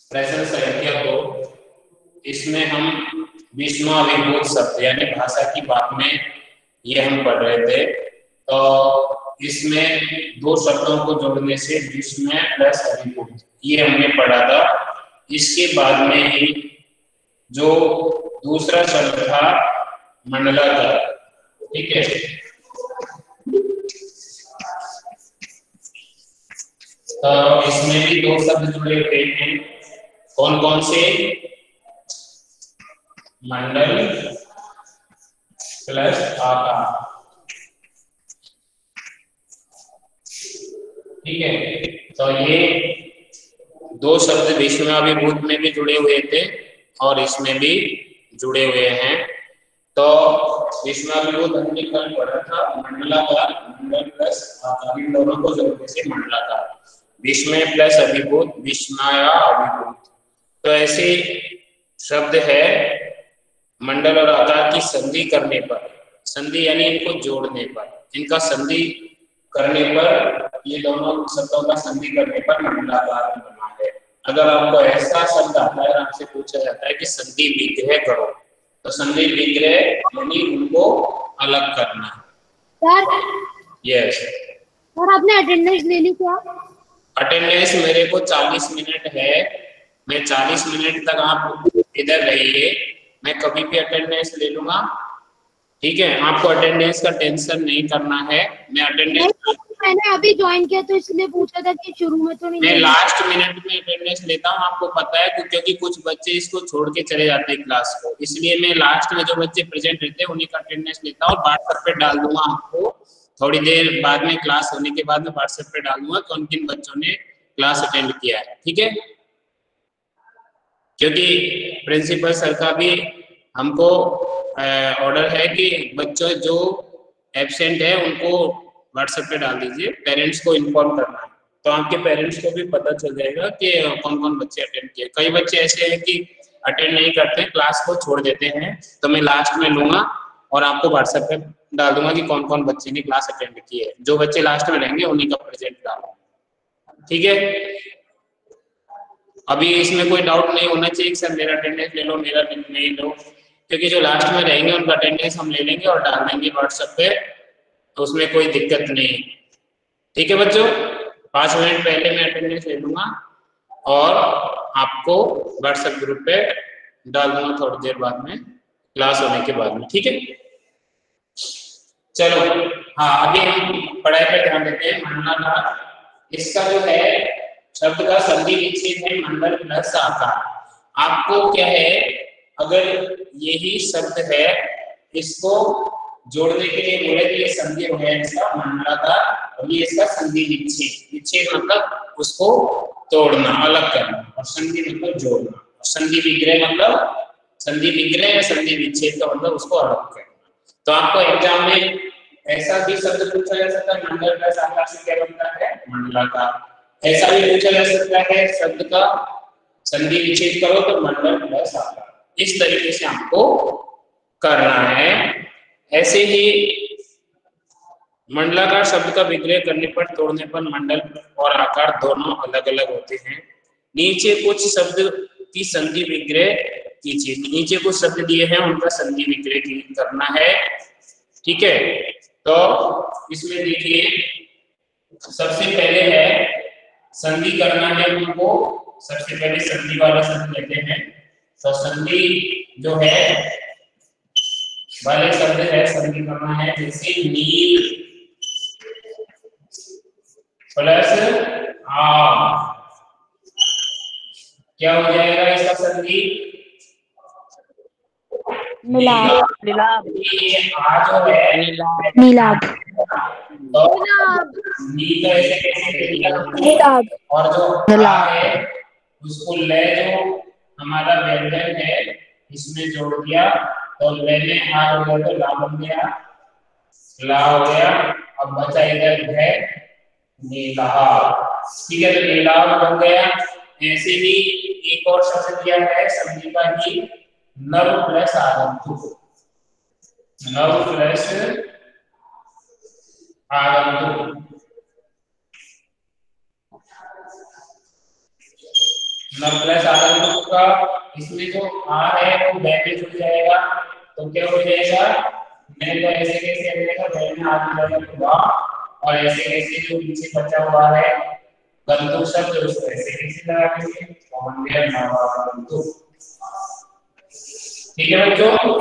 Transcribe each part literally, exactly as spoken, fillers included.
प्रश्न संख्या दो, इसमें हम विस्मयाभिभूत शब्द यानी भाषा की बात में ये हम पढ़ रहे थे। तो इसमें दो शब्दों को जोड़ने से विस्मय प्लस अभिभूत ये हमने पढ़ा था। इसके बाद में ही जो दूसरा शब्द था मंडलाकार, ठीक है। तो इसमें भी दो शब्द जुड़े हुए हैं, कौन कौन से? मंडल प्लस आकार, ठीक है। तो ये दो शब्द विस्मयाभिभूत में भी जुड़े हुए थे और इसमें भी जुड़े हुए हैं। तो विस्मयाभिभूत हमने कल पढ़ा था मंडलाकार, मंडल प्लस आकार, इन दोनों को जोड़ने से मंडलाकार, विस्मय प्लस अभिभूत विस्मयाभिभूत। तो ऐसे शब्द है मंडल और आकार की संधि करने पर, संधि यानी इनको जोड़ने पर, इनका संधि करने पर, ये दोनों शब्दों का संधि करने पर मंडलाकार बना है। अगर आपको ऐसा शब्द आता है, आपसे पूछा जाता है कि संधि विग्रह करो, तो संधि विग्रह यानी उनको अलग करना। सर यस सर, आपने अटेंडेंस ले ली क्या? अटेंडेंस मेरे को चालीस मिनट है, मैं चालीस मिनट तक आप इधर रहिए, मैं कभी भी अटेंडेंस ले लूंगा, ठीक है। आपको अटेंडेंस का टेंशन नहीं करना है, मैं अटेंडेंस मैंने अभी ज्वाइन किया तो इसलिए पूछा था कि शुरू में तो नहीं। मैं लास्ट मिनट में अटेंडेंस लेता हूँ, आपको पता है, क्योंकि कुछ बच्चे इसको छोड़ के चले जाते हैं क्लास को, इसलिए मैं लास्ट में जो बच्चे प्रेजेंट रहते हैं उन्हीं का अटेंडेंस लेता हूँ और व्हाट्सएप पे डाल दूंगा आपको। थोड़ी देर बाद में क्लास होने के बाद में व्हाट्सएप पे डाल दूंगा कौन किन बच्चों ने क्लास अटेंड किया है, ठीक है। क्योंकि प्रिंसिपल सर का भी हमको ऑर्डर है कि बच्चों जो एब्सेंट है उनको व्हाट्सएप पे डाल दीजिए, पेरेंट्स को इन्फॉर्म करना है, तो आपके पेरेंट्स को भी पता चल जाएगा कि कौन कौन बच्चे अटेंड किए। कई बच्चे ऐसे हैं कि अटेंड नहीं करते, क्लास को छोड़ देते हैं, तो मैं लास्ट में लूंगा और आपको व्हाट्सएप पे डाल दूंगा कि कौन कौन बच्चे ने क्लास अटेंड की है। जो बच्चे लास्ट में रहेंगे उन्हीं का प्रेजेंट डालूंगा, ठीक है। अभी इसमें कोई डाउट नहीं होना चाहिए कि सर मेरा अटेंडेंस ले लो, मेरा नहीं लो, क्योंकि जो लास्ट में रहेंगे उनका अटेंडेंस हम ले लेंगे और डाल देंगे व्हाट्सएप पे, तो उसमें कोई दिक्कत नहीं, ठीक है बच्चों। पाँच मिनट पहले मैं अटेंडेंस ले लूंगा और आपको व्हाट्सएप ग्रुप पे डाल दूंगा थोड़ी देर बाद में, क्लास होने के बाद में, ठीक है। चलो हाँ, अभी हम पढ़ाई पर ध्यान देते हैं। मंडलाकार, इसका जो है शब्द का संधि विच्छेद है मंडल प्लस आकार। आपको क्या है, अगर यही शब्द है, इसको जोड़ने के लिए बोले कि ये संधि हो गया इसका मंडलाकार और ये इसका संधि विच्छेद, विच्छेद मतलब उसको तोड़ना, अलग करना, और संधि मतलब जोड़ना, और संधि विग्रह मतलब, संधि विग्रह या संधि विच्छेद का मतलब उसको अलग करना। तो आपको एग्जाम में ऐसा भी शब्द पूछा जा सकता है, मंडल प्लस आकार से क्या बनता है मंडलाकार। ऐसा भी पूछा जा सकता है शब्द का संधि विच्छेद करो तो मंडल प्लस आकार। इस तरीके से आपको करना है। ऐसे ही मंडलाकार शब्द का विग्रह करने पर, तोड़ने पर मंडल और आकार दोनों अलग अलग होते हैं। नीचे कुछ शब्द की संधि विग्रह कीजिए, नीचे कुछ शब्द दिए हैं उनका संधि विग्रह करना है, ठीक है। तो इसमें देखिए सबसे पहले है संधि करना है उनको, सबसे पहले संधि वाला शब्द लेते हैं। तो संधि जो है वाले शब्द है, संधि करना है, जैसे नील प्लस आ, क्या हो जाएगा इसका संधि? नीलाभ। नीलाभ आ जो है नीलाभ तो नी का ऐसे कैसे नीलाभ और जो आ है उसको ले जो हमारा व्यंजन है इसमें जोड़ दिया, तो ले में आ हो गया तो ला बन गया, ला हो गया। अब बचा इधर है नीलाभ, ठीक है, तो नीलाभ बन गया। ऐसे ही एक और शब्द दिया है संधि का ही, नव प्लस आगंतुक, नव प्लस आगंतुक, नव प्लस आगंतुक का इसमें जो आ है वो बै में छूट जाएगा, तो क्या हो जाएगा, मैं तो ऐसे कैसे आ जाएगा, बै में आगे जाएगा हुआ, और ऐसे कैसे जो पीछे बचा हुआ है गंतुक शब्द उसको ऐसे कैसे लगाएंगे, कॉमन गया नवागंतुक। ठीक है बच्चों।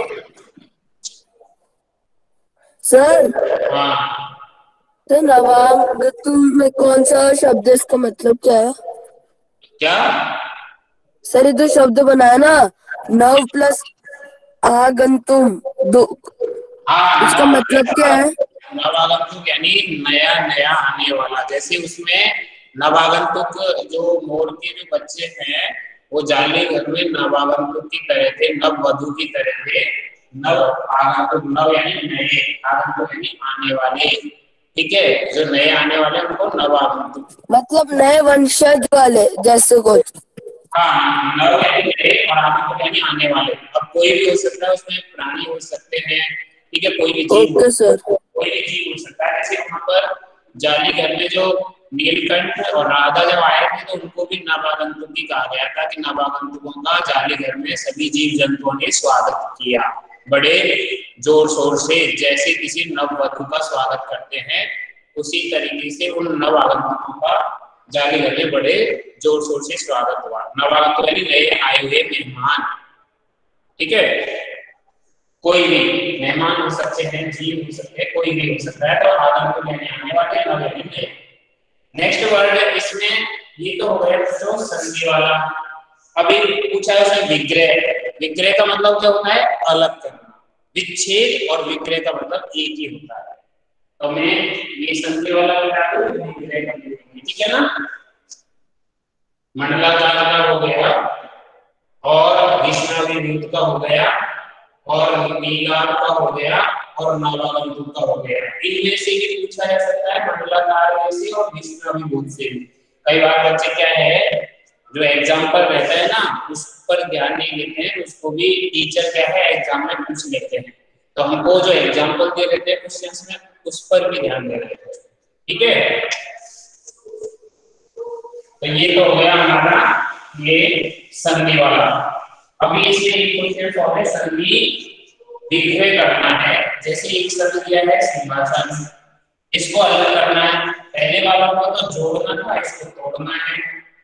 सर हाँ तो नवागंतुक में कौन सा शब्द है, इसका मतलब क्या है? क्या सर ये जो शब्द बना है ना, नव प्लस आगंतुम दो, हाँ इसका नव मतलब क्या है? नवागंतुक यानी नया नया आने वाला। जैसे उसमें नवागंतुक जो मोर के जो बच्चे हैं वो जाली घर में नवागंतुक की तरह थे, नव वधु की तरह थे। नव आगंतुक, नव यानी नए, आगंतुक यानी आने वाले। ठीक है, जो नए आने वाले उनको नवागंतुक। मतलब नए वंशज वाले जैसे कुछ। हाँ नव यानी नए और आगंतुक यानी आने वाले। अब कोई भी हो सकता है, उसमें प्राणी हो सकते हैं, ठीक है, कोई भी जीव ओके सर। कोई भी जीव हो सकता है। जैसे वहां पर जाली घर में जो नीलकंठ और राधा जब आए थे तो उनको भी नवागंतुक ही कहा गया था कि नवागंतुकों का जाली घर में सभी जीव जंतुओं ने स्वागत किया बड़े जोर शोर से, जैसे किसी नववधु का स्वागत करते हैं उसी तरीके से उन नवागंतुकों का जाली घर में बड़े जोर शोर से स्वागत हुआ। नवागंतुक यानी नए आए हुए मेहमान। ठीक है, कोई भी मेहमान हो सकते हैं, जीव हो सकते हैं, कोई भी हो सकता है। तो आगंतुक यानी आने वाले, नव यानी नए। नेक्स्ट वर्ड है इसमें, ये तो हो गया जो संधि वाला। अभी पूछा है उसमें विग्रह। विग्रह का मतलब क्या होता है, अलग करना। विच्छेद और विग्रह का मतलब एक ही होता है। तो मैं ये संधि वाला बता दूं, विग्रह का, ठीक है ना। मंडलाकार का हो गया, और विष्णाभिभूत का हो गया, और नीलाभ का हो गया, और नवागंतुक का हो गया। इनमें से भी पूछा जा सकता है, मंडलाकार में से और विष्णाभिभूत से भी। कई बार बच्चे क्या है, जो एग्जाम्पल रहता है ना उस पर ध्यान नहीं देते हैं, उसको भी टीचर क्या है एग्जाम में पूछ लेते हैं। तो हमको जो एग्जाम्पल दे देते हैं क्वेश्चंस में, उस पर भी ध्यान देना है। ठीक है, तो ये तो हो गया हमारा ये संधि वाला। अभी इसमें एक क्वेश्चन और है, संधि विग्रह करना है। जैसे एक शब्द दिया है सिंहासन, इसको अलग करना है। पहले वाला को तो जोड़ना था, इसको तोड़ना है।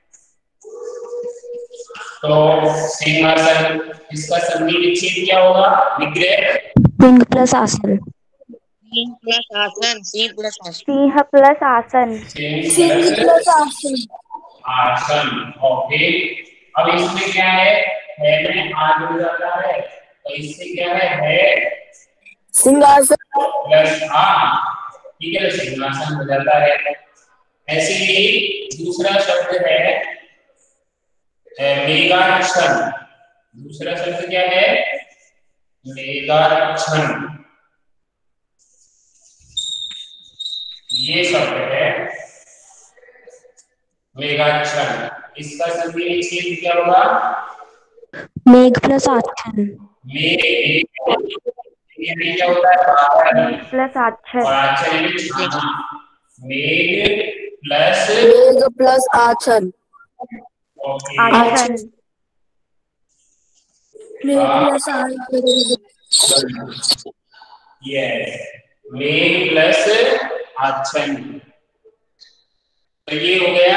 तो सिंहासन, इसका संधि विच्छेद क्या होगा, विग्रह। सिंह प्लस आसन। सिंह प्लस आसन। सिंह प्लस आसन। सिंह प्लस आसन। सिंह प्लस आसन। आसन। ओके, अब इसमें क्या है, है में आ जुड़ जाता है, तो इससे क्या है, है सिंहासन प्लस आ, ठीक है, सिंहासन हो जाता है। ऐसे ही दूसरा शब्द है मेघाच्छन। दूसरा शब्द क्या है, मेघाच्छन। ये शब्द है मेघाच्छन। इसका संधि विच्छेद क्या होगा, मेघ प्लस आच्छन। मेघ यानी क्या होता है, बादल, प्लस आच्छन। और आच्छन यानी छाना। मेघ प्लस मेघ प्लस आच्छन। ओके, आच्छन। मेघ प्लस आच्छन। यस, मेघ प्लस आच्छन। तो ये हो गया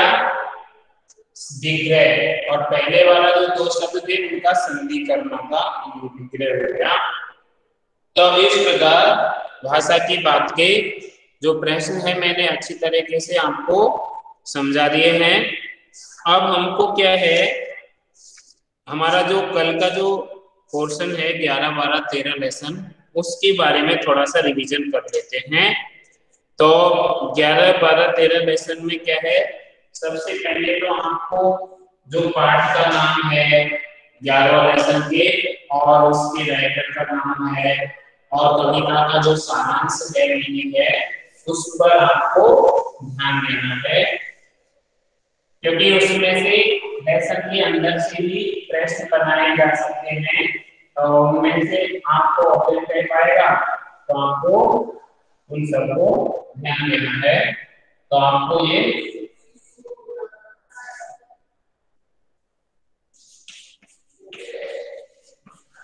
विग्रह, और पहले वाला जो दो शब्द थे उनका संधि करना था, ये विग्रह हो गया। तो इस प्रकार भाषा की बात के जो प्रश्न है मैंने अच्छी तरीके से आपको समझा दिए हैं। अब हमको क्या है, हमारा जो कल का जो पोर्शन है ग्यारह बारह तेरह लेसन, उसके बारे में थोड़ा सा रिवीजन कर लेते हैं। तो ग्यारह बारह तेरह लेसन में क्या है, सबसे पहले तो आपको जो पाठ का नाम है ग्यारह लेसन के, और उसके राइटर का नाम है, और कविता का जो सारांश है, मीनिंग है, उस पर आपको ध्यान देना है। क्योंकि उसमें से लेसन के अंदर से भी प्रश्न बनाए जा सकते हैं, तो उनमें से आपको ऑप्शन कर पाएगा, तो आपको उन सबको ध्यान देना है। तो आपको ये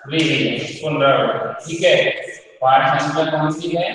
पुनरावृत्ति, ठीक है। पाठ संख्या कौन सी है?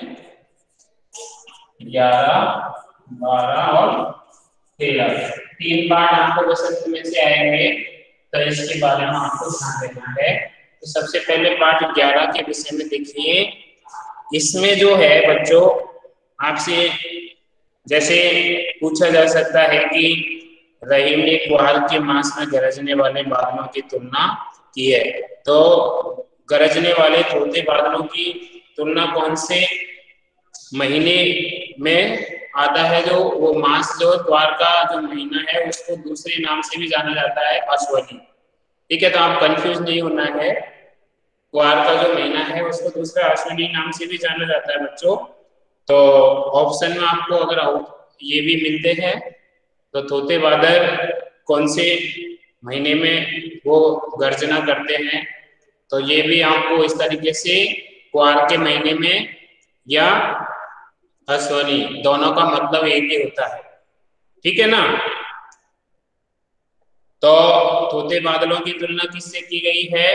ग्यारह, बारह और तेरह। तीन पाठ आपको बसंत में से आएंगे, तो इसके बारे में आपको ध्यान देना है। तो सबसे पहले पाठ ग्यारह के विषय में देखिए। इसमें जो है बच्चों, आपसे जैसे पूछा जा सकता है कि रहीम ने कुहार के मास में गरजने वाले बादलों की तुलना की है, तो गरजने वाले तोते बादलों की तुलना कौन से महीने में आता है? जो वो मास जो त्वार का जो महीना है उसको दूसरे नाम से भी जाना जाता है अश्वनी, ठीक है। तो आप कंफ्यूज नहीं होना है, त्वार का जो महीना है उसको दूसरा अश्वनी नाम से भी जाना जाता है बच्चों। तो ऑप्शन में आपको अगर ये भी मिलते हैं, तो तोते बादल कौन से महीने में वो गर्जना करते हैं, तो ये भी आपको इस तरीके से कुआर के महीने में या अश्वनी, दोनों का मतलब एक ही होता है, ठीक है ना। तो तोते बादलों की तुलना किससे की गई है?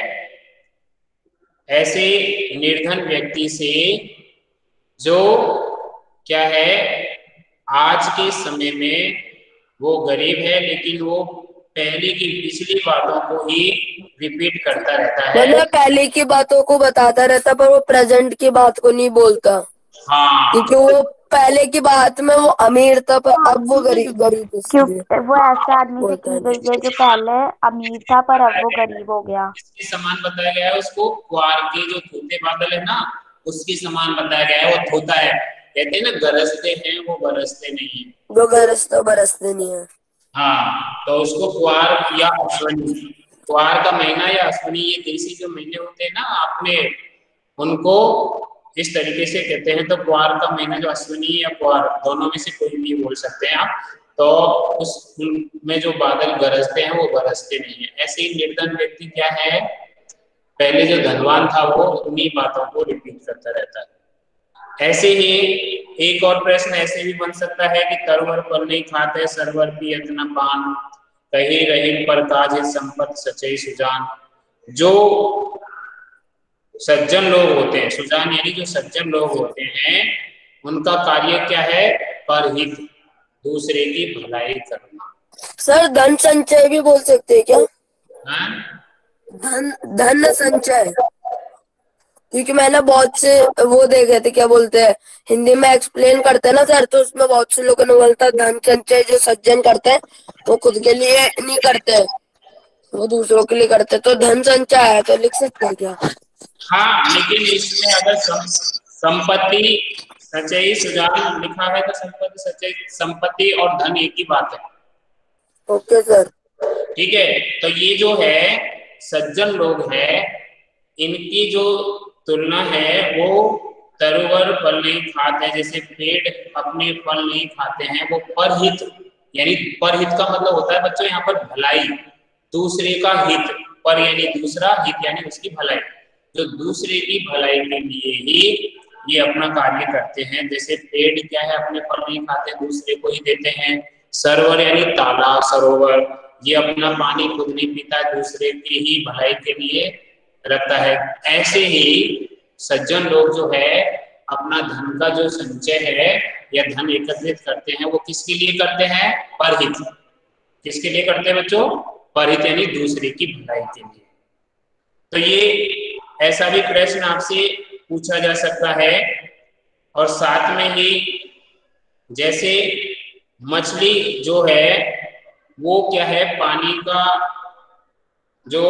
ऐसे निर्धन व्यक्ति से जो क्या है, आज के समय में वो गरीब है लेकिन वो पहले की पिछली बातों को ही रिपीट करता रहता है, मतलब पहले की बातों को बताता रहता पर वो प्रेजेंट की बात को नहीं बोलता। हाँ, क्योंकि वो पहले की बात में वो अमीर था पर अब वो गरीब गरीब क्योंकि वो ऐसे आदमी से की गई है जो पहले अमीर था पर अब वो गरीब हो गया। इसके समान बताया गया है उसको। कुआर के जो तोते बादल है ना, उसके समान बताया गया है। वो तोता है, कहते हैं ना गरजते हैं वो बरसते नहीं है, वो गरजते बरसते नहीं है। हाँ, तो उसको कुआर या अश्वनी, कुआर का महीना या अश्वनी, ये देसी जो महीने होते हैं ना आपने, उनको इस तरीके से कहते हैं। तो कुआर का महीना जो अश्वनी या कुआर, दोनों में से कोई भी बोल सकते हैं आप। तो उस में जो बादल गरजते हैं वो बरसते नहीं है। ऐसे ही निर्धन व्यक्ति क्या है, पहले जो धनवान था वो उन्हीं बातों को रिपीट करता रहता है। ऐसे ही एक और प्रश्न ऐसे भी बन सकता है कि तरवर पर नहीं खाते सरवर पियत न पान, कहीं रहीम पर काज संपत सचई सुजान। जो सज्जन लोग होते हैं, सुजान यानी जो सज्जन लोग होते हैं, उनका कार्य क्या है? परहित, दूसरे की भलाई करना। सर धन संचय भी बोल सकते हैं क्या? हाँ? धन धन संचय, क्योंकि मैंने बहुत से वो देखे थे, क्या बोलते हैं हिंदी में एक्सप्लेन करते हैं ना सर, तो उसमें बहुत से लोगों ने बोलता धन संचय जो सज्जन करते हैं वो खुद के लिए नहीं करते, वो दूसरों के लिए करते। तो धन संचय है तो लिख सकते हैं क्या? हाँ, लेकिन इसमें अगर संपत्ति सचई सुजान लिखा है तो संपत्ति सचई, संपत्ति और धन एक ही बात है। ओके सर, ठीक है। तो ये जो है सज्जन लोग हैं, इनकी जो तुलना है वो तरुवर फल नहीं खाते, जैसे पेड़ अपने फल नहीं खाते हैं, वो परहित, यानी परहित का मतलब होता है बच्चों यहाँ पर भलाई, दूसरे का हित, पर यानी दूसरा, हित यानी उसकी भलाई, जो दूसरे की भलाई के लिए ही ये अपना कार्य करते हैं। जैसे पेड़ क्या है, अपने फल नहीं खाते, दूसरे को ही देते हैं। सरोवर यानी तालाब, सरोवर, ये अपना पानी खुद नहीं पीता, दूसरे की ही भलाई के लिए रखता है। ऐसे ही सज्जन लोग जो है अपना धन का जो संचय है या धन एकत्रित करते हैं, वो किसके लिए करते हैं? परहित। किसके लिए करते हैं बच्चों? परहित यानी दूसरे की भलाई के लिए। तो ये ऐसा भी प्रश्न आपसे पूछा जा सकता है। और साथ में ही जैसे मछली जो है वो क्या है, पानी का जो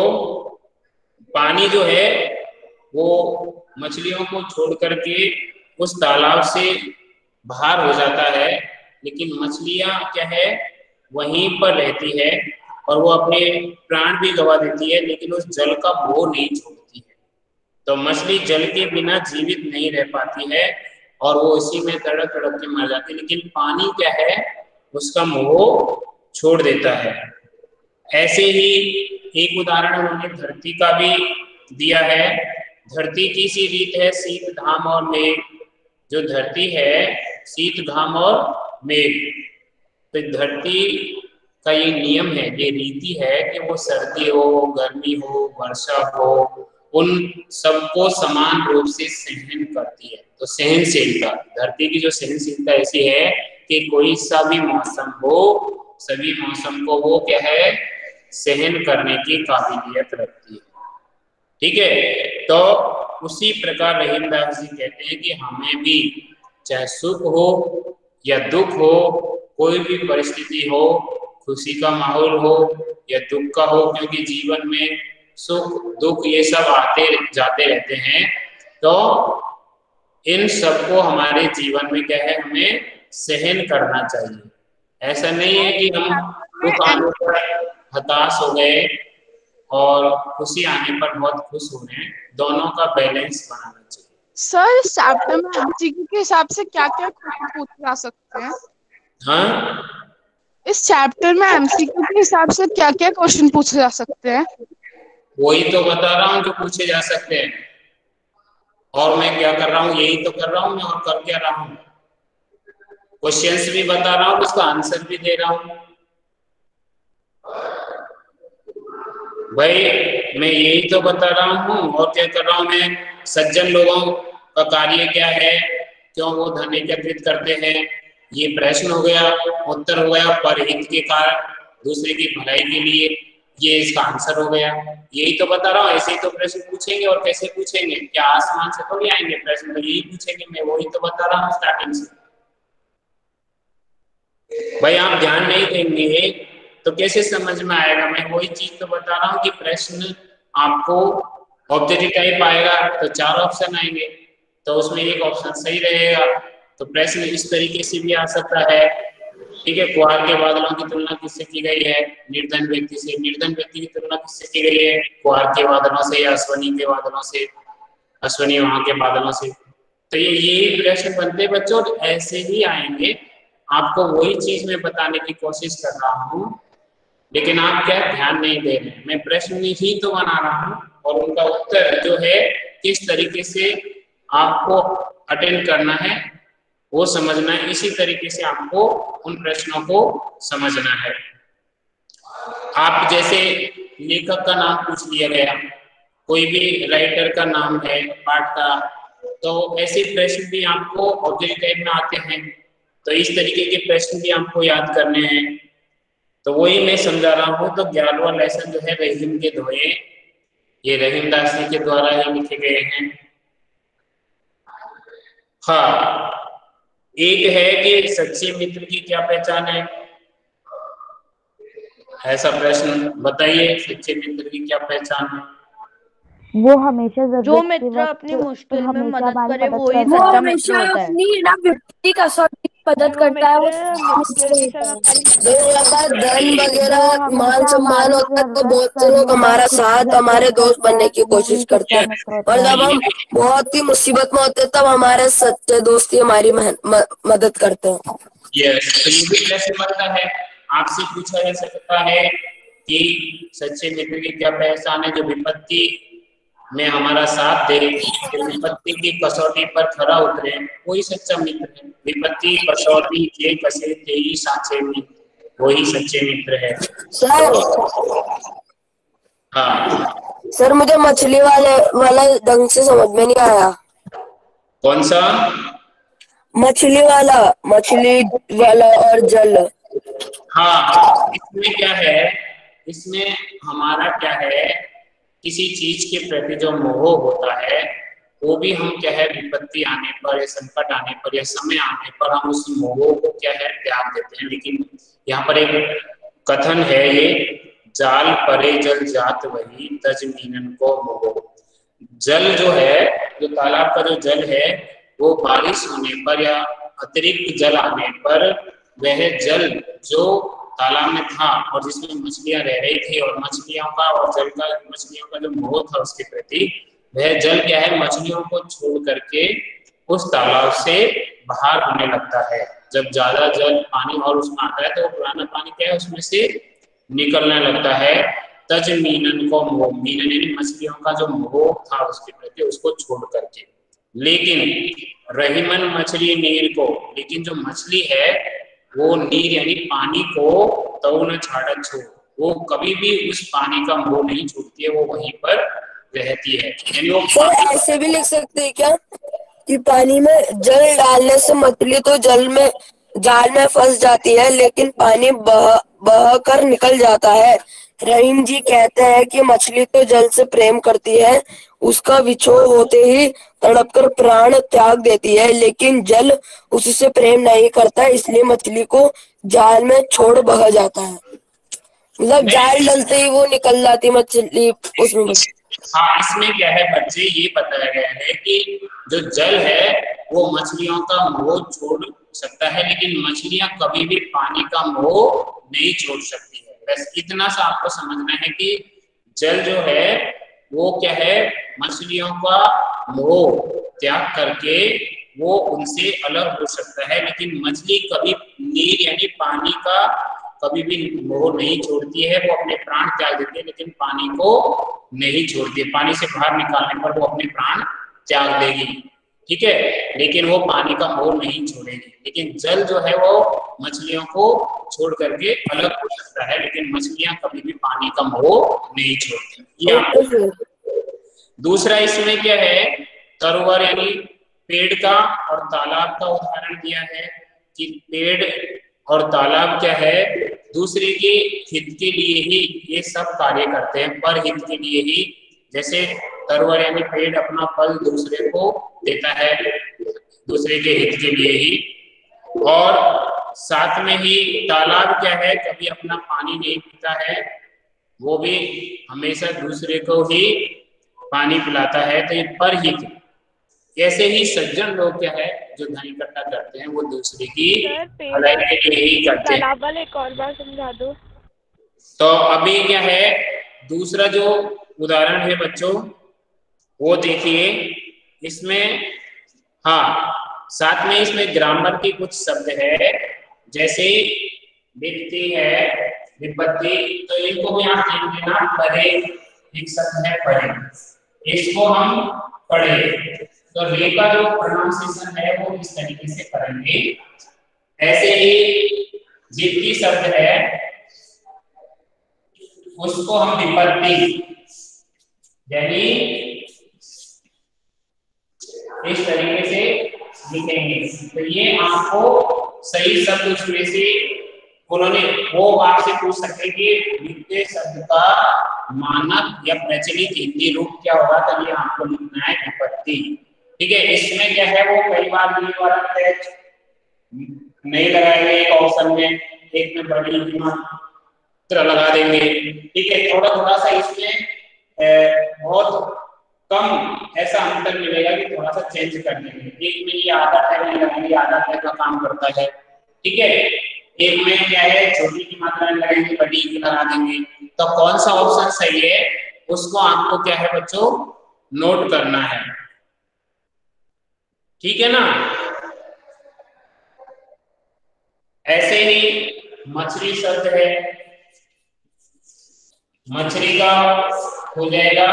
पानी जो है वो मछलियों को छोड़ करके उस तालाब से बाहर हो जाता है, लेकिन मछलियां क्या है वहीं पर रहती है और वो अपने प्राण भी गवा देती है, लेकिन उस जल का मोह नहीं छोड़ती है। तो मछली जल के बिना जीवित नहीं रह पाती है और वो इसी में तड़प तड़प के मर जाती है, लेकिन पानी क्या है उसका मोह छोड़ देता है। ऐसे ही एक उदाहरण उन्होंने धरती का भी दिया है। धरती की सी रीत है शीत घाम और मेघ। जो धरती है शीत घाम और मेघ, तो धरती का ये नियम है, ये रीति है कि वो सर्दी हो, गर्मी हो, वर्षा हो, उन सबको समान रूप से सहन करती है। तो सहनशीलता, धरती की जो सहनशीलता ऐसी है कि कोई सा भी मौसम हो, सभी मौसम को वो क्या है, सहन करने की काबिलियत रखती है। ठीक है, तो उसी प्रकार रहीमदास जी कहते हैं कि हमें भी चाहे सुख हो या दुख हो, कोई भी परिस्थिति हो, खुशी का माहौल हो या दुख का हो, क्योंकि जीवन में सुख दुख ये सब आते जाते रहते हैं, तो इन सबको हमारे जीवन में क्या है, हमें सहन करना चाहिए। ऐसा नहीं है कि हम दुख आने पर हताश हो गए और खुशी आने पर बहुत खुश हो गए, दोनों का बैलेंस बनाना चाहिए। सर इस चैप्टर में एमसीक्यू के हिसाब से क्या क्या क्वेश्चन पूछे जा सकते हैं? हाँ, इस चैप्टर में एमसीक्यू के हिसाब से क्या क्या क्वेश्चन पूछे जा सकते हैं? वही तो बता रहा हूँ जो पूछे जा सकते हैं। और मैं क्या कर रहा हूँ, यही तो कर रहा हूँ मैं, और कर क्या रहा हूँ, क्वेश्चंस भी बता रहा हूँ, उसका आंसर भी दे रहा हूँ। भाई मैं यही तो बता रहा हूँ, और क्या कर रहा हूँ मैं, सज्जन लोगों का कार्य क्या है, क्यों वो धन एकत्रित करते हैं, ये प्रश्न हो गया। उत्तर हो गया परहित के कारण, दूसरे की भलाई के लिए, ये इसका आंसर हो गया। यही तो बता रहा हूँ। ऐसे ही तो प्रश्न पूछेंगे, और कैसे पूछेंगे, क्या आसमान से थोड़ी आएंगे प्रश्न, तो यही पूछेंगे। मैं वही तो बता रहा हूँ स्टार्टिंग से। भाई आप ध्यान नहीं देंगे तो कैसे समझ में आएगा। मैं वही चीज तो बता रहा हूँ कि प्रश्न आपको ऑब्जेक्टिव टाइप आएगा तो चार ऑप्शन आएंगे, तो उसमें एक ऑप्शन सही रहेगा। तो प्रश्न इस तरीके से भी आ सकता है। ठीक है, कुहार के बादलों की तुलना किससे की गई है, निर्धन व्यक्ति से। निर्धन व्यक्ति की तुलना किससे की गई है, कुहार के बादलों से या अश्वनी के बादलों से, अश्वनी वहां के बादलों से। तो ये यही प्रश्न बनते हैं बच्चों, ऐसे ही आएंगे। आपको वही चीज मैं बताने की कोशिश कर रहा हूँ, लेकिन आप क्या ध्यान नहीं दे रहे। मैं प्रश्न ही तो बना रहा हूँ, और उनका उत्तर जो है किस तरीके से आपको अटेंड करना है वो समझना है। इसी तरीके से आपको उन प्रश्नों को समझना है। आप जैसे लेखक का नाम पूछ लिया गया, कोई भी राइटर का नाम है पाठ का, तो ऐसे प्रश्न भी आपको ऑब्जेक्टिव टाइप में आते हैं। तो इस तरीके के प्रश्न भी आपको याद करने हैं। तो वही मैं समझा रहा हूँ। तो ग्यारहवां लेसन जो है रहीम के दोहे, ये रहीमदास जी के द्वारा ही लिखे गए हैं। हाँ, एक है कि सच्चे मित्र की क्या पहचान है, ऐसा प्रश्न बताइए। सच्चे मित्र की क्या पहचान है? वो हमेशा जो जरूरत के मित्र वक्त अपनी पर मुश्किल में हमेशा मदद हमारी करे मदद वो ही करता वो सच्चा है। मित्र हमेशा होता है। अपनी ना विपत्ति का कसौटी मदद जो करता है, वो मित्र मुश्किल में समय हमारी दो ज्यादा धन वो वगैरह मान हमेशा सम्मान हमारी होता है तो जरूरत बहुत से लोग पड़ने पर हमारा खुद साथ, की हमारे मदद दोस्त करता बनने है, की वो कोशिश ही करते सच्चा हैं। मित्र और होता है। जब हम बहुत ही मुसीबत में होते हैं तब हमारे सच्चे दोस्त ही हमारी मेहन- म- मदद करते हैं। यस, तो ये भी कैसे बनता है, आपसे पूछा जा सकता है कि सच्चे मित्र की क्या पहचान है। जो विपत्ति में हमारा साथ दे, जो विपत्ति की कसौटी पर खरा उतरे, वही सच्चा मित्र है। विपत्ति कसौटी जे कसे तेई साचे में, वही सच्चे मित्र है। सर हाँ, सर मुझे मछली वाले वाला ढंग से समझ में नहीं आया। कौन सा? मछली वाला, मछली वाला और जल। हाँ, इसमें क्या है, इसमें हमारा क्या है, किसी चीज के प्रति जो मोह होता है वो भी हम क्या है, विपत्ति आने पर या संकट आने पर या समय आने पर हम उस मोह को क्या है, त्याग देते हैं। लेकिन यहाँ पर एक कथन है, ये जाल परे जल जात वही तज मीनन को मोह। जल जो है, जो तालाब का जो जल है, वो बारिश होने पर या अतिरिक्त जल आने पर वह जल जो तालाब में था और जिसमें मछलियां रह रही थी, और मछलियों का और जल का, मछलियों का जो मोह था उसके प्रति, वह जल क्या है, मछलियों को छोड़ करके उस तालाब से बाहर होने लगता है। जब ज्यादा जल पानी और उसमें आता है तो पुराना पानी क्या है, उसमें से निकलने लगता है। तज मीनन को मोह, मीनन यानी मछलियों का जो मोह था उसके प्रति, उसको छोड़ करके। लेकिन रहीमन मछली नीर को, लेकिन जो मछली है वो नीर यानी पानी को तो न छाड़ा छो, वो कभी भी उस पानी का मोह नहीं छूटती है, वो वहीं पर रहती है, यानी वो सर ऐसे भी लिख सकते हैं क्या कि पानी में जल डालने से मछली तो जल में जाल में फंस जाती है लेकिन पानी बह बह कर निकल जाता है। रहीम जी कहते हैं कि मछली तो जल से प्रेम करती है, उसका विछोड़ होते ही तड़पकर प्राण त्याग देती है, लेकिन जल उससे प्रेम नहीं करता, इसलिए मछली को जाल में छोड़ बह जाता है। मतलब जाल डलते ही वो निकल जाती मछली उसमें बस। हाँ, इसमें क्या है बच्चे, ये बताया गया है कि जो जल है वो मछलियों का मोह छोड़ सकता है, लेकिन मछलियां कभी भी पानी का मोह नहीं छोड़ सकती है। बस इतना सा आपको समझना है कि जल जो है वो क्या है, मछलियों का मोह त्याग करके वो उनसे अलग हो सकता है, लेकिन मछली कभी नीर यानी पानी का कभी भी मोह नहीं छोड़ती है। वो अपने प्राण त्याग देती है लेकिन पानी को नहीं छोड़ती है। पानी से बाहर निकालने पर वो अपने प्राण त्याग देगी, ठीक है, लेकिन वो पानी का मोह नहीं छोड़ेगी। लेकिन जल जो है वो मछलियों को छोड़ करके अलग हो सकता है, लेकिन मछलियां कभी भी पानी का मोह नहीं छोड़ती। ये दूसरा इसमें क्या है, तरोवर यानी पेड़ का और तालाब का उदाहरण दिया है कि पेड़ और तालाब क्या है, दूसरे के हित के लिए ही ये सब कार्य करते हैं, पर हित के लिए ही। जैसे तरोवर यानी पेड़ अपना फल दूसरे को देता है, दूसरे के हित के लिए ही। और साथ में ही तालाब क्या है, कभी अपना पानी नहीं पीता है, वो भी हमेशा दूसरे को ही पानी पिलाता है, तो ये पर हित। ऐसे ही सज्जन लोग क्या है, जो धन इकट्ठा करते हैं वो दूसरे की भलाई के लिए ही करते हैं। तालाब वाले एक और बार समझा दो। तो अभी क्या है, दूसरा जो उदाहरण है बच्चों वो देखिए इसमें। हाँ, साथ में इसमें ग्रामर के कुछ शब्द है, जैसे विपत्ति है, विपत्ति, तो इनको भी आप देख लेना। परे एक शब्द है परे, इसको हम पढ़े तो रे का जो प्रोनाउंसिएशन है वो इस तरीके से करेंगे। ऐसे ही जितनी शब्द है उसको हम विपत्ति यानी इस तरीके से लिखेंगे। तो ये आपको सही शब्द उसमें से उन्होंने वो आपसे पूछ सकते कि विपत्ति शब्द का मानक या प्रचलित हिंदी रूप क्या होगा, तो ये आपको लिखना है विपत्ति, ठीक है। इसमें क्या है, वो कई बार ये वाला टेक्स्ट नहीं लगाएंगे एक ऑप्शन में, एक में बड़ी मात्रा लगा देंगे, ठीक है। थोड़ा थोड़ा सा इसमें बहुत कम ऐसा अंतर मिलेगा कि थोड़ा सा चेंज कर देंगे। एक में ये आधा टाइम नहीं लगाएंगे, आधा टाइम का काम करता है, ठीक है। एक में क्या है, छोटी की मात्रा में लगाएंगे, बड़ी की लगा देंगे। तो कौन सा ऑप्शन सही है उसको आपको क्या है बच्चों नोट करना है, ठीक है ना। ऐसे ही मछली शब्द है, मछली का हो जाएगा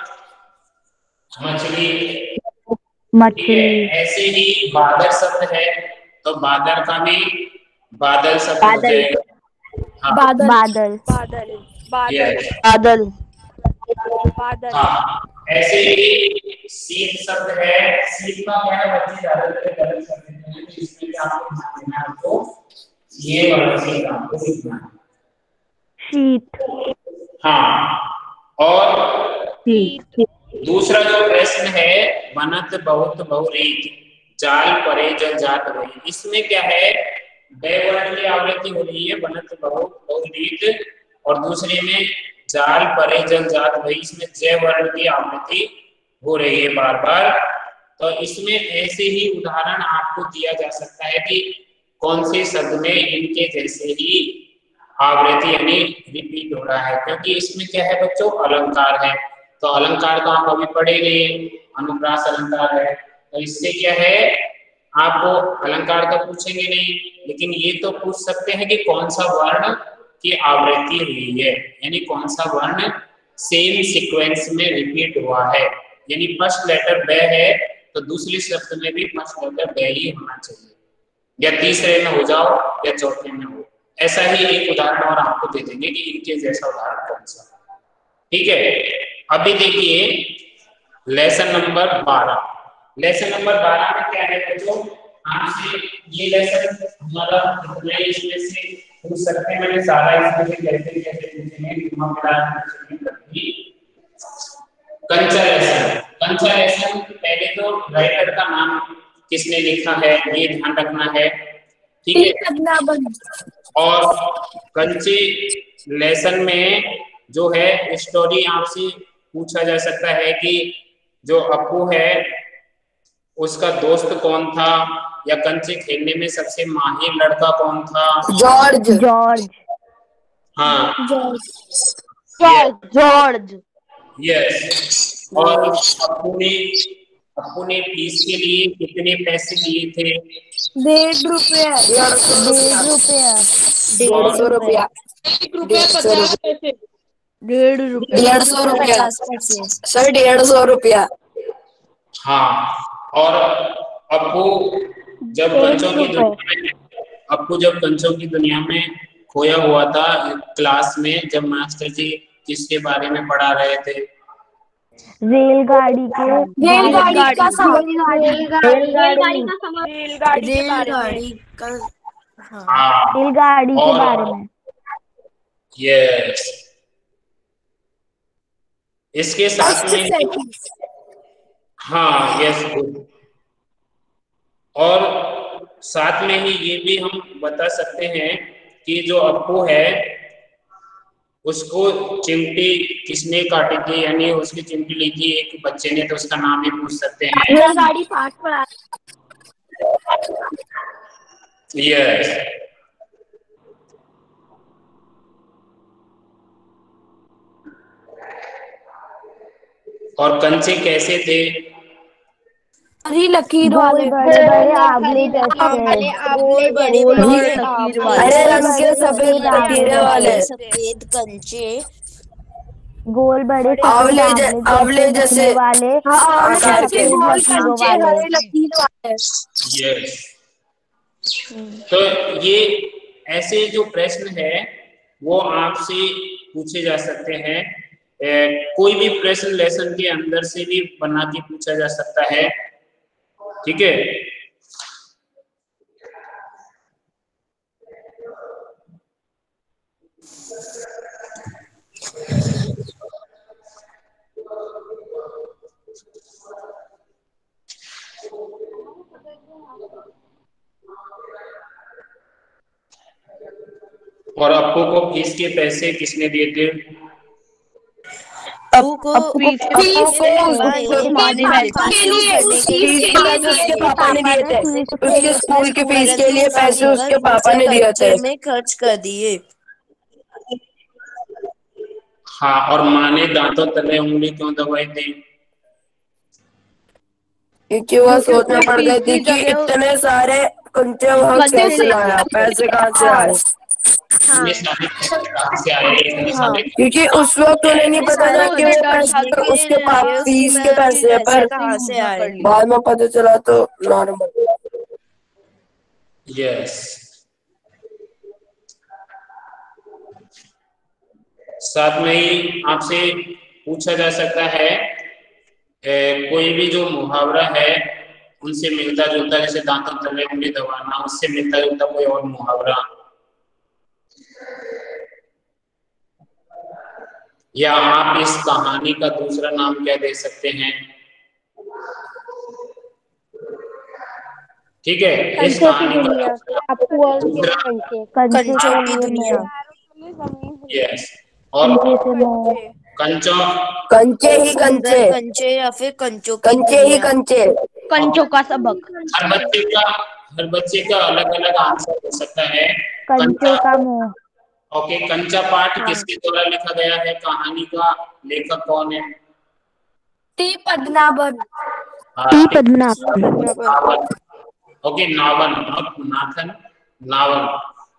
मछली, मछली। ऐसे ही बादल शब्द है, तो बादल का भी बादल शब्द हो जाएगा। हाँ, बादल बादल बादल बादल बादल बादल। हाँ, ऐसे ही शीत शब्द है, शीत का क्या है बच्चे ज्यादातर गलत कर देते हैं, तो इसमें क्या आपको ध्यान देना है, आपको ये वाला शीत आपको लिखना है, शीत। हाँ। और शीत। दूसरा जो प्रश्न है, बनत बहुत बहुरीत जाल परे जल जात रही, इसमें क्या है, वर्ण की आवृत्ति हो रही है बनत बहुत बहुरीत, और दूसरे में जाल परे जल जात रही, इसमें जय वर्ण की आवृत्ति हो रही है बार बार। तो इसमें ऐसे ही उदाहरण आपको दिया जा सकता है कि कौन से शब्द में इनके जैसे ही आवृत्ति यानी रिपीट हो रहा है, क्योंकि इसमें क्या है बच्चों अलंकार है। तो अलंकार तो आप अभी पढ़े नहीं, अनुप्रास अलंकार है, तो इससे क्या है आपको अलंकार तो पूछेंगे नहीं, लेकिन ये तो पूछ सकते हैं कि कौन सा वर्ण की आवृत्ति हुई है, यानी कौन सा वर्ण सेम सीक्वेंस में रिपीट हुआ है। यानी फर्स्ट लेटर ब है तो दूसरे शब्द में भी फर्स्ट लेटर ब ही होना चाहिए, या तीसरे में हो जाओ या चौथे में हो। ऐसा ही एक उदाहरण और आपको दे देंगे कि इनके जैसा उदाहरण कौन सा, ठीक है। अभी देखिए लेसन नंबर बारह। लेसन नंबर बारह में क्या है बच्चों, आपसे ये लेसन हमारा कितना इसमें से पूछ सकते हैं, मैंने सारा इसमें से कैसे कैसे पूछेंगे कंचा लेसन। कंचा लेसन पहले तो राइटर का नाम किसने लिखा है ये ध्यान रखना है, ठीक है। और कंचे लेसन में जो है स्टोरी आपसे पूछा जा सकता है कि जो अप्पू है उसका दोस्त कौन था, या कंचे खेलने में सबसे माहिर लड़का कौन था। जॉर्ज। जॉर्ज। हाँ जॉर्ज। जॉर्ज। यस। और अप्पू ने अप्पू ने फीस के लिए कितने पैसे लिए थे। डेढ़ रुपया। डेढ़ रुपया। डेढ़ सौ रुपया। रुपया पचास पैसे। डेढ़ रुपया। डेढ़ सौ रुपया सर, डेढ़ सौ रुपया। हाँ। और अप्पू जब कंचों की दुनिया में अप्पू जब कंचों की दुनिया में खोया हुआ था क्लास में, जब मास्टर जी किसके बारे में पढ़ा रहे थे। रेलगाड़ी के रेलगाड़ी का सवाल रेलगाड़ी का सवाल रेलगाड़ी के बारे में। रेलगाड़ी का हाँ रेलगाड़ी के और बारे में। यस। इसके साथ में हाँ यस गुड। और साथ में ही ये भी हम बता सकते हैं कि जो अप्पू है उसको चिमटी किसने काटी थी, यानी उसकी चिमटी ली थी एक बच्चे ने, तो उसका नाम भी पूछ सकते हैं। रेलगाड़ी पास पड़ा। यस। और कंचे कैसे थे। हरी लकीर गोल वाले। बड़े बड़े आंवले जैसे। गोल बड़े बड़े लकीर हरे रंग के सफेद लकीरें वाले। सफेद कंचे। गोल बड़े आंवले जै- आंवले दिखने जैसे वाले आकार के। सफेद लकीरों वाले। हरे लकीर वाले। यस। तो ये ऐसे जो प्रश्न है वो आपसे पूछे जा सकते हैं। ए, कोई भी प्रश्न लेसन के अंदर से भी बना के पूछा जा सकता है, ठीक है। और अप्पू को फीस के पैसे किसने दिए थे। अप्पू को फीस के फीस पैसे उसके पापा ने दिए थे। उसके स्कूल की फीस के लिए पैसे उसके पापा ने दिए थे। में खर्च कर दिए। हाँ। और माँ ने दांतों तले उंगली क्यों दबाई थी। क्योंकि वह सोचने पड़ गई थी कि इतने सारे कंचे वहाँ कैसे लाया, पैसे कहाँ से आए। इतने सारे पैसे कहाँ से आए, इतने सारे क्योंकि उस वक्त उन्हें नहीं पता था कि वो पैसे तो उसके पास फीस के पैसे हैं, पर कहाँ से आए। बाद में पता चला तो नॉर्मल। यस। साथ में ही आपसे पूछा जा सकता है ए, कोई भी जो मुहावरा है उनसे मिलता जुलता, जैसे दांतों तले उंगली दबाना, उससे मिलता जुलता कोई और मुहावरा, या आप इस कहानी का दूसरा नाम क्या दे सकते हैं। ठीक है, इस कहानी का दूसरा कंचों की दुनिया। यस। और कंचों कंचे ही कंचे। कंचे या फिर कंचों की कंचे ही दुनिया। कंचे। कंचों का सबक। हर बच्चे का हर बच्चे का अलग अलग आंसर हो सकता है। कंचों का मुंह। ओके, कंचा पाठ किसके द्वारा लिखा गया है, कहानी का लेखक कौन है। T Padmanabhan. T Padmanabhan. Okay, Navan, not Nathan, Navan.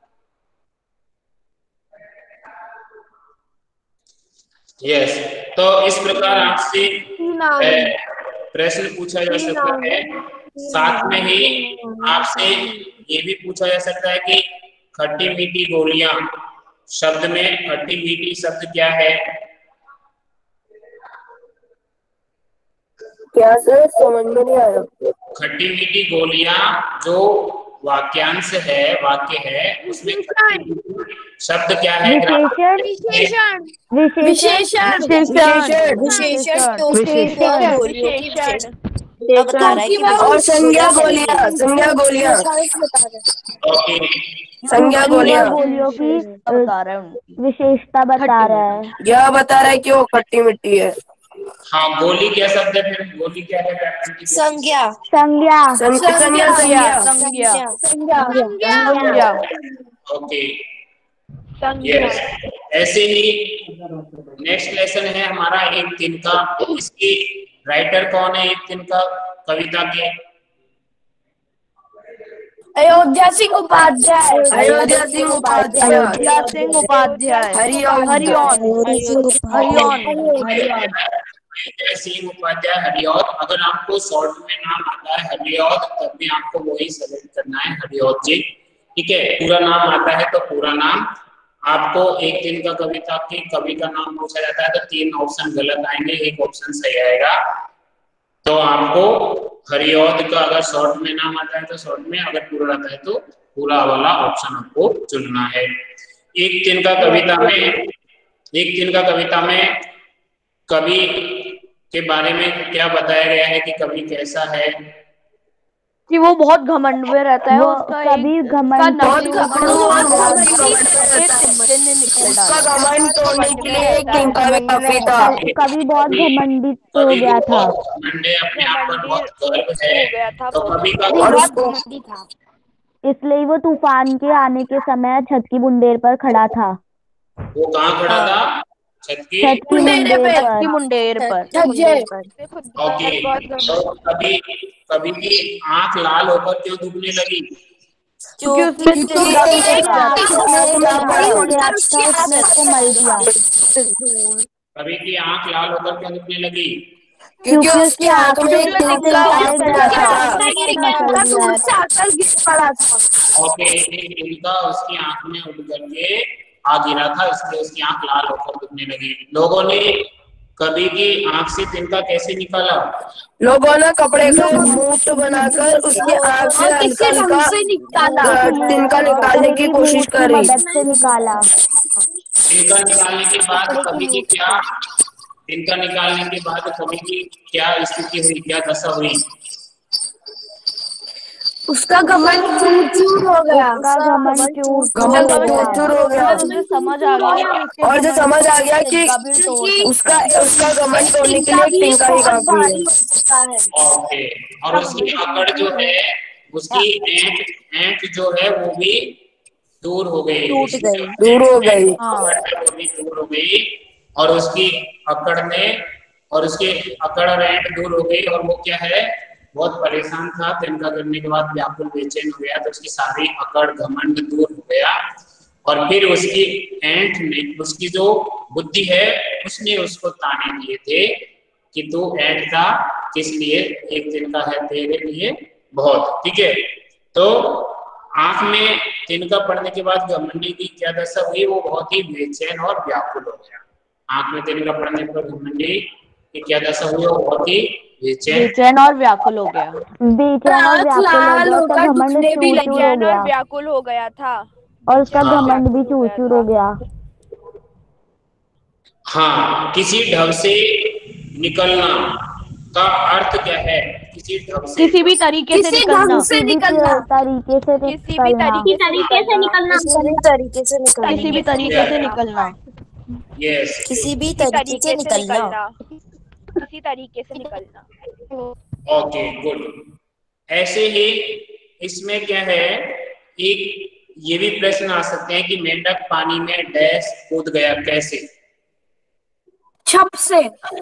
Yes. तो इस प्रकार आपसे प्रश्न पूछा जा सकता है। साथ में ही आपसे ये भी पूछा जा सकता है कि खट्टी मीठी गोलियां शब्द में खट्टी मीठी शब्द क्या है। क्या सर, समझ में नहीं आया। खट्टी मीठी गोलियां जो वाक्यांश है, वाक्य है, उसमें शब्द क्या है? विशेषण विशेषण विशेषण विशेषण विशेषण तो विशेषण गोलियों की विशेषण क्या बता रहा है कि और संज्ञा गोलियां, संज्ञा गोलियां, ओके, संज्ञा गोलियां गोलियों की क्या बता रहा है उनकी विशेषता बता रहा है। यह बता रहा है कि वो खट्टी मिट्टी है। हाँ, गोली क्या शब्द है फिर? गोली क्या है? व्याकरण की गोली? संज्ञा संज्ञा सं- संज्ञा संज्ञा संज्ञा संज्ञा ओके, यस। ऐसे ही नेक्स्ट लेसन है हमारा एक दिन का। इसकी राइटर कौन है? एक दिन का कविता के अयोध्या सिंह उपाध्याय। अयोध्या सिंह उपाध्याय, अयोध्या सिंह उपाध्याय, हरिओम हरिओम हरिओम अयोध्या सिंह उपाध्याय हरिऔध। अगर आपको शॉर्ट में नाम आता है हरिऔध, तब भी आपको वही सेलेक्ट करना है, हरिऔध जी, ठीक है। पूरा नाम आता है तो पूरा नाम। आपको एक दिन का कविता के कवि का नाम पूछा जाता है तो तीन ऑप्शन गलत आएंगे, एक ऑप्शन सही आएगा। तो आपको हरिऔध का अगर शॉर्ट में नाम आता है तो शॉर्ट में, अगर पूरा आता है तो पूरा वाला ऑप्शन आपको चुनना है। एक दिन का कविता में एक दिन का कविता में कवि के बारे में क्या बताया गया है कि कवि कैसा है? कि वो बहुत घमंड में रहता है। उसका कभी घमंड बहुत घमंड और बहुत ही घमंड उसका उसका घमंड तोड़ने के लिए एक दिन का काफी था। कभी बहुत घमंडित हो कवि गया को था। बहुत घमंड है, अपने आप पर बहुत गर्व है, तो कवि का और उसको इसलिए वो तूफान के आने के समय छत की बुंदेर पर खड़ा था। वो कहाँ खड़ा था? छत की छत की मुंडेर पर की मुंडेर पर ओके। तो कभी कभी की आंख लाल होकर क्यों दुखने लगी? क्योंकि उसने उसको मल दिया। कभी की आंख लाल होकर क्यों दुखने लगी? क्योंकि उसकी आंख में एक तिनका आ गया था। ओके, एक तिनका उसकी आंख में उड़ करके आ गिरा था, इसलिए उसकी आंख लाल होकर दुखने लगी। लोगों ने कभी की आंख से तिनका कैसे निकाला? लोगों ने कपड़े का मूठ बनाकर उसकी आंख से हल्का हल्का तिनका निकालने की कोशिश करी। मदद से निकाला। तिनका निकालने के बाद कभी की क्या तिनका निकालने के बाद कभी की क्या स्थिति हुई, क्या दशा हुई? उसका घमंड चूर चूर हो गया। उसका घमंड चूर घमंड चूर चूर हो गया। उसे समझ आ गया कि उसके और जो समझ आ गया कि उसका उसका घमंड तोड़ने के लिए एक तिनका ही काफी है। ओके, और उसकी अकड़ जो है, उसकी ऐंठ ऐंठ जो है वो भी दूर हो गई, टूट गई। दूर हो गई। वो भी दूर हो गई और उसकी अकड़ ने और उसकी अकड़ और ऐंठ दूर हो गई। और वो क्या है, बहुत परेशान था, तिनका करने के बाद व्याकुल बेचैन हो गया, तो उसकी सारी अकड़ घमंड दूर हो गया। और फिर उसकी ऐंठ ने, उसकी जो बुद्धि है, उसने उसको ताने दिए थे कि तू ऐंठता किस लिए, एक दिन का है तेरे लिए बहुत, ठीक है। तो आंख में तिनका पड़ने के बाद घमंडी की क्या दशा हुई? वो बहुत ही बेचैन और व्याकुल हो गया। आंख में तिनका पड़ने पर घमंडी की क्या दशा हुई? वो बहुत ही बेचैन और व्याकुल हो गया। बेचैन और व्याकुल हो गया। घमंड बेचैन और व्याकुल हो गया था और उसका घमंड भी चूर चूर हो गया। हाँ, किसी ढंग से निकलना का अर्थ क्या है? किसी ढंग से, किसी भी तरीके से निकलना, से निकलना, तरीके से किसी भी तरीके से निकलना, तरीके से निकलना किसी भी तरीके से निकलना, यस, किसी भी तरीके से निकलना किसी तरीके से निकलना। Okay, good. ऐसे ही इसमें क्या है, एक ये भी प्रश्न आ सकते हैं कि मेंढक पानी में डैश कूद गया, कैसे? छप से।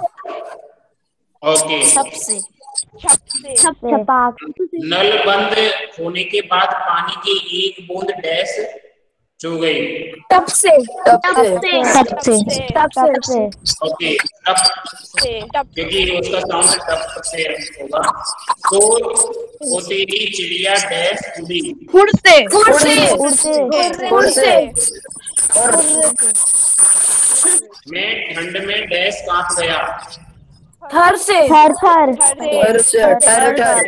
ओके, छप से छपाक। नल बंद होने के बाद पानी की एक बूंद डैश चू गई, टप से। टप से टप से टप से ओके, टप से टप, क्योंकि उसका साउंड टप से होगा। तो वो तेरी चिड़िया डैश उड़ी, उड़ते उड़ते उड़ते उड़ते मैं ठंड में डैश कांप गया, थर से थर थर थर से ठर ठर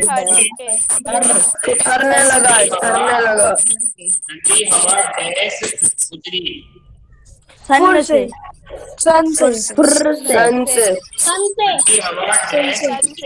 ठरने लगा ठरने लगा ठंडी हवा डैश गुजरी। सन से सन से सन से ठंडी हवा डैश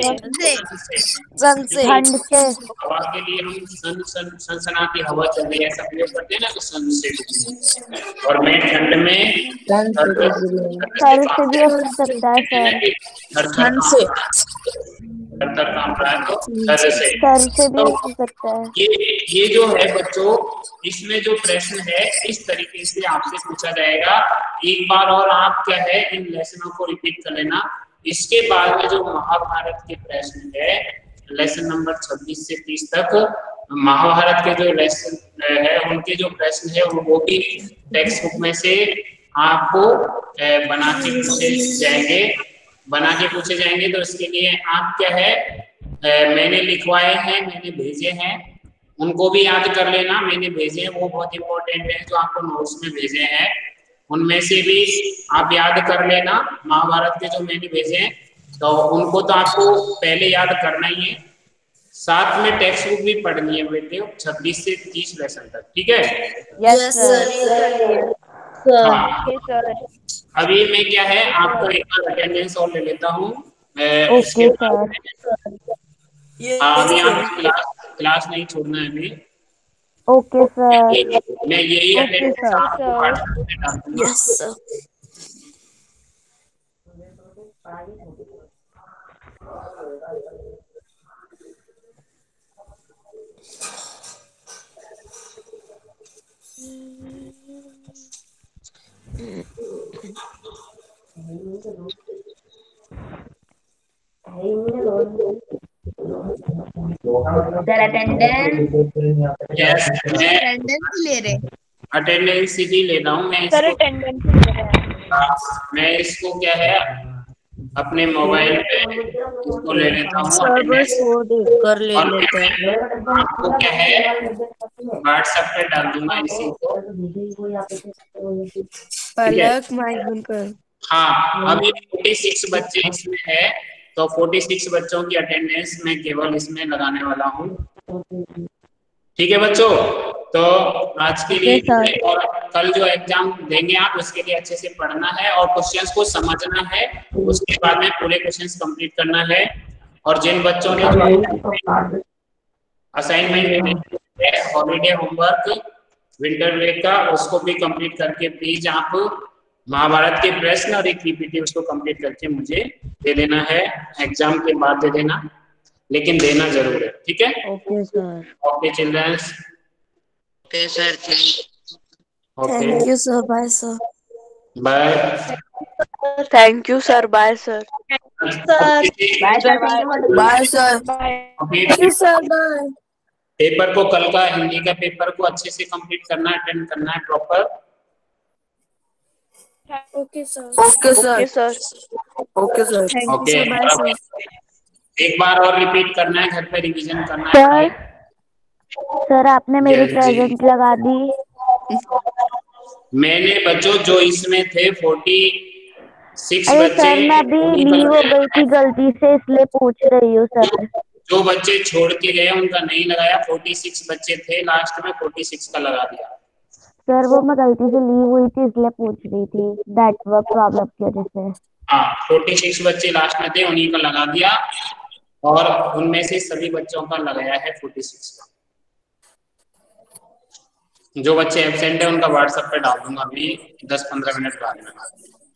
सन से ठंड से हवा के लिए हम सन सन सनसनाती हवा चल रही है ऐसा प्रयोग करते हैं ना, तो सन से गुजरी। और मैं ठंड में सर से भी हो सकता है सर। ठंड से थर काम रहा है, तो थर से सर से भी तो हो सकता है। ये ये जो है बच्चों, इसमें जो प्रश्न है इस तरीके से आपसे पूछा जाएगा। एक बार और आप क्या है इन लेसनों को रिपीट कर लेना। इसके बाद में जो महाभारत के प्रश्न है लेसन नंबर छब्बीस से तीस तक, महाभारत के जो लेसन है उनके जो प्रश्न है वो भी टेक्स्ट बुक में से आपको बना के पूछे जाएंगे बना के पूछे जाएंगे। तो इसके लिए आप क्या है ए, मैंने लिखवाए हैं, मैंने भेजे हैं, उनको भी याद कर लेना। मैंने भेजे हैं वो बहुत इंपॉर्टेंट है, जो आपको नोट्स में भेजे हैं उनमें से भी आप याद कर लेना। महाभारत के जो मैंने भेजे हैं तो उनको तो आपको पहले याद करना ही है, साथ में टेक्स्ट बुक भी पढ़नी है बेटे छब्बीस से तीस लेसन तक, ठीक है? Yes sir. हाँ। अभी मैं क्या है आपको एक बार अटेंडेंस और ले लेता हूँ। Okay sir. हाँ, अभी आप क्लास क्लास नहीं छोड़ना है अभी। Okay sir. मैं यही ओके अटेंडेंस सर। आपको व्हाट्सएप पे डाल दूंगा। Yes sir. Sir attendance yes, मैं अटेंडेंस ले रहे अटेंडेंस सीधी ले रहा हूँ मैं सर इसको। अटेंडेंस ले रहे हैं। मैं इसको क्या है अपने मोबाइल पे इसको ले लेता हूँ सर attendance। बस वो देख कर ले और लेते हैं। आपको क्या है व्हाट्सएप पे डाल दूंगा इसी को। पलक माइक बंद कर। हाँ, अभी छियालीस बच्चे इसमें है, तो छियालीस बच्चों की अटेंडेंस मैं केवल इसमें लगाने वाला हूँ, ठीक है बच्चों? तो आज के लिए और कल जो एग्जाम देंगे आप उसके लिए अच्छे से पढ़ना है और क्वेश्चंस को समझना है, उसके बाद में पूरे क्वेश्चंस कंप्लीट करना है। और जिन बच्चों ने जो assignment holiday homework winter break का उसको भी कंप्लीट करके प्लीज आप महाभारत के प्रश्न और एक पीपीटी उसको कंप्लीट करके मुझे दे देना है। एग्जाम के बाद दे देना, लेकिन देना जरूर है, ठीक है? Okay sir. Okay childrens, okay sir, thank thank you sir. Bye sir. Bye. Thank you sir. Bye sir. Bye sir. Bye sir. Sir paper को कल का हिंदी का पेपर को अच्छे से कंप्लीट करना है, अटेंड करना है proper. Okay sir. Okay sir. Sir. Okay sir. Okay, एक बार और रिपीट करना है, घर पे रिवीजन करना सर है। सर आपने मेरी Yes, जी। प्रेजेंट लगा दी। मैंने बच्चों जो इसमें थे फोर्टी सिक्स अरे बच्चे सर मैं अभी उन्हीं लीव हो बच्चे- गई थी गलती से, इसलिए पूछ रही हूँ सर। जो बच्चे छोड़ के गए उनका नहीं लगाया। छियालीस बच्चे थे, लास्ट में छियालीस का लगा दिया। सर वो मैं गलती से लीव हुई थी इसलिए पूछ रही थी, नेटवर्क प्रॉब्लम की वजह से। हाँ, छियालीस बच्चे लास्ट में थे, उन्हीं का लगा दिया और उनमें से सभी बच्चों का लगाया है छियालीस का। जो बच्चे एब्सेंट है उनका व्हाट्सएप पे डाल दूंगा अभी दस पंद्रह मिनट बाद में।